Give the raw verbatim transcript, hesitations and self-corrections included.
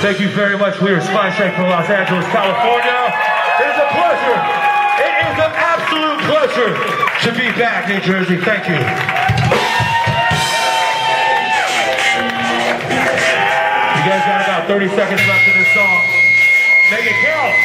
Thank you very much. We are Spineshank from Los Angeles, California. It is a pleasure. It is an absolute pleasure to be back in Jersey. Thank you. You guys got about thirty seconds left in this song. Make it count.